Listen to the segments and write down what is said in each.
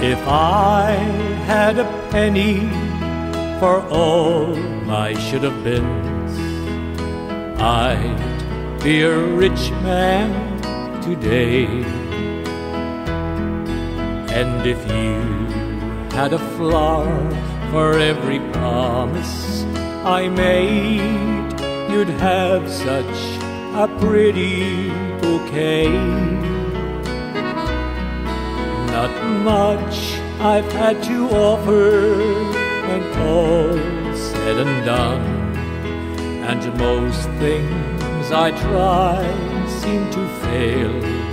If I had a penny for all I should have been, I'd be a rich man today. And if you had a flower for every promise I made, you'd have such a pretty bouquet. Not much I've had to offer when all's said and done, and most things I try seem to fail.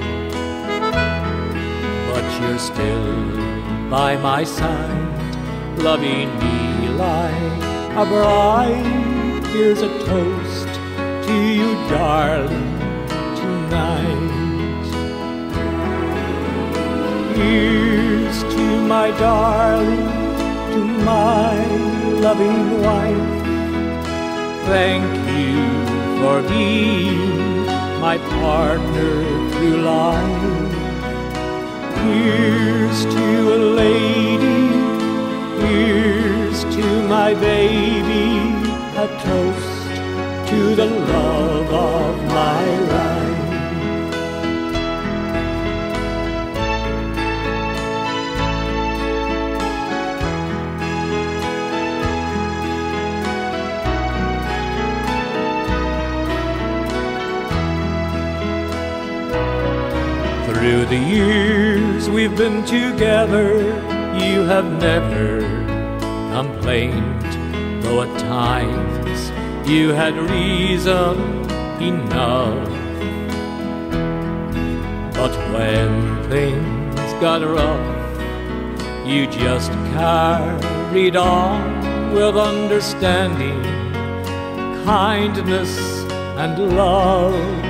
But you're still by my side, loving me like a bride. Here's a toast to you, darling, tonight. Here's to my darling, to my loving wife. Thank you for being my partner through life. Here's to a lady, here's to my baby, a toast to the love of my life. Through the years we've been together, you have never complained, though at times you had reason enough. But when things got rough, you just carried on with understanding, kindness and love.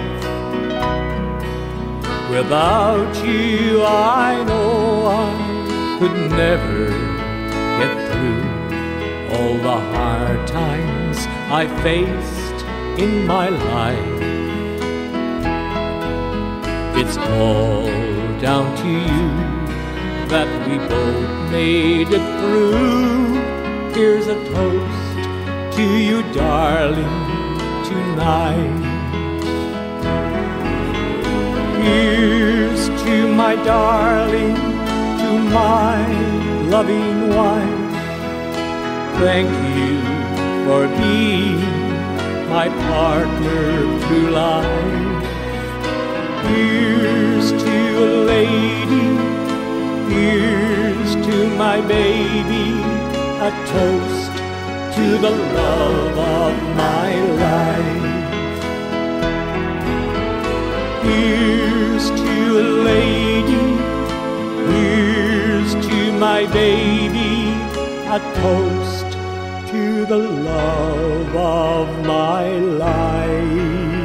Without you, I know I could never get through all the hard times I faced in my life. It's all down to you that we both made it through. Here's a toast to you, darling, tonight. Here's to my darling, to my loving wife. Thank you for being my partner through life. Here's to a lady, here's to my baby, a toast to the love of my life. Here's to a lady, here's to my baby, a toast to the love of my life.